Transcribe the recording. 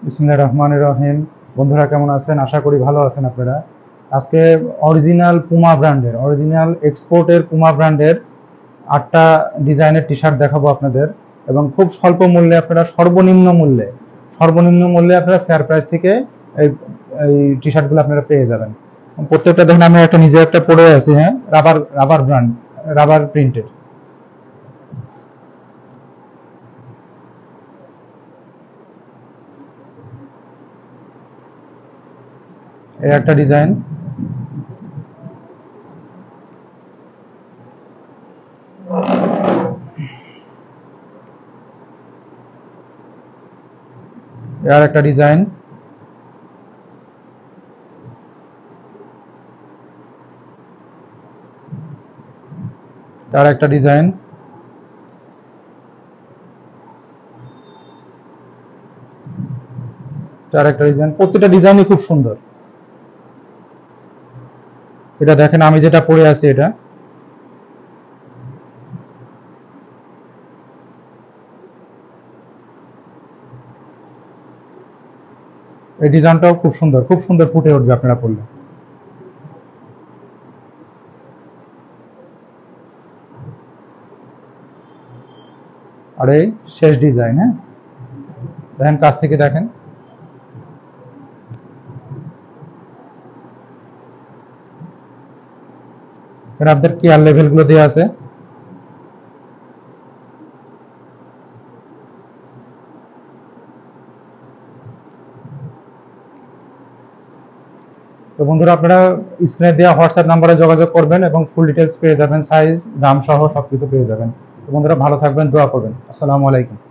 বিসমিল্লাহির রহমানির রহিম। বন্ধুরা কেমন আছেন? আশা করি ভালো আছেন আপনারা। আজকে অরিজিনাল পুমা ব্র্যান্ডের, অরিজিনাল এক্সপোর্টের পুমা ব্র্যান্ডের 8টা ডিজাইনের টি শার্ট দেখাবো আপনাদের, এবং খুব স্বল্প মূল্যে আপনারা সর্বনিম্ন মূল্যে আপনারা ফেয়ার প্রাইস থেকে এই টি শার্টগুলো আপনারা পেয়ে যাবেন। প্রত্যেকটা দেখেন, আমি একটা নিজে একটা পরে আছি, হ্যাঁ, রাবার ব্র্যান্ড, রাবার প্রিন্টেড। এই একটা ডিজাইন, আর একটা ডিজাইন, আর একটা ডিজাইন, আর একটা ডিজাইন। প্রত্যেকটা ডিজাইনই খুব সুন্দর। এটা দেখেন আমি যেটা পরে আছি, এটা এই ডিজাইনটাও খুব সুন্দর ফুটে উঠবে আপনারা পরলে। আর এই শেষ ডিজাইন, হ্যাঁ, দেখেন কাছ থেকে দেখেন। এখানে আপনাদের কেয়ার লেভেল গুলো দেওয়া আছে। তো বন্ধুরা, আপনারা স্ক্রিনে দেওয়া হোয়াটসঅ্যাপ নাম্বারে যোগাযোগ করবেন এবং ফুল ডিটেলস পেয়ে যাবেন, সাইজ, দাম সহ সবকিছু পেয়ে যাবেন। তো বন্ধুরা, ভালো থাকবেন, দোয়া করবেন। আসসালামু আলাইকুম।